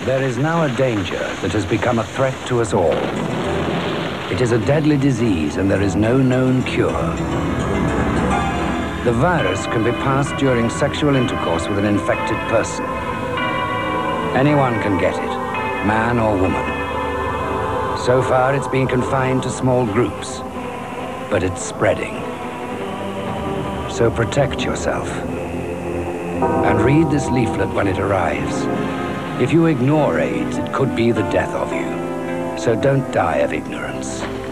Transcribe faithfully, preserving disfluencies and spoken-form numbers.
There is now a danger that has become a threat to us all. It is a deadly disease and there is no known cure. The virus can be passed during sexual intercourse with an infected person. Anyone can get it, man or woman. So far, it's been confined to small groups, but it's spreading. So protect yourself. And read this leaflet when it arrives. If you ignore AIDS, it could be the death of you. So don't die of ignorance.